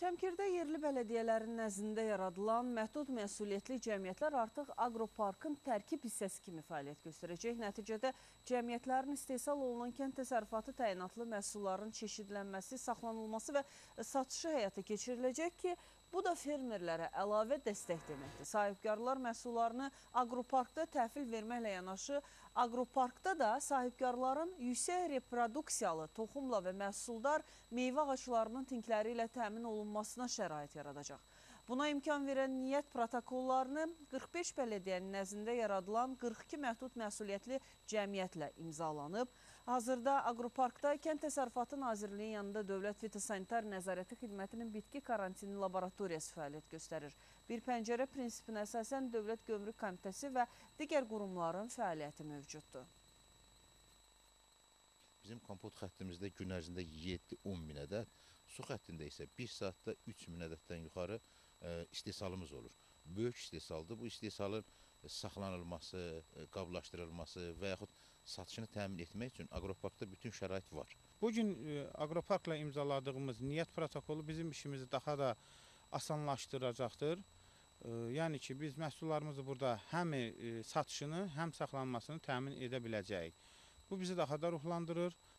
Şəmkirdə yerli bələdiyyələrin nəzdində yaradılan məhdud məsuliyyətli cəmiyyətlər artıq aqroparkın tərkib hissəsi kimi fəaliyyət göstərəcək. Nəticədə cəmiyyətlərin istehsal olunan kənd təsərrüfatı təyinatlı məhsulların çeşidlənməsi, saxlanılması və satışı həyata keçiriləcək ki, bu da fermerlərə əlavə dəstək deməkdir. Sahibkarlar məhsullarını aqroparkda təhvil verməklə yanaşı, aqroparkda da sahibkarların yüksək reproduksiyalı toxumla və məhsuldar meyvə ağaclarının tinkləri ilə təmin olunmasına şərait yaradacaq. Buna imkan verən niyyət protokollarını 45 bələdiyyənin nəzdində yaradılan 42 məhdud məsuliyyətli cəmiyyətlə imzalanıb. Hazırda aqroparkda Kənd Təsərrüfatı Nazirliyinin yanında Dövlət Fitosanitar Nəzarəti Xidmətinin bitki karantini laboratoriyası fəaliyyət göstərir. Bir pəncərə prinsipinə əsasən Dövlət Gömrük Komitəsi və digər qurumların fəaliyyəti mövcuddur. Bizim kompot xəttimizdə gün ərzində 7-10 min ədəd, su xəttində isə 1 saatda 3 min ədəddən yuxarı istehsalımız olur. Böyük istehsaldır. Bu istehsalın saxlanılması, qablaşdırılması və yaxud satışını təmin etmək üçün aqroparkda bütün şərait var. Bugün aqroparkla imzaladığımız niyyət protokolu bizim işimizi daha da asanlaşdıracaqdır. Yəni ki, biz məhsullarımızı burada həm satışını, həm saxlanmasını təmin edə biləcəyik. Bu bizi daha da ruhlandırır.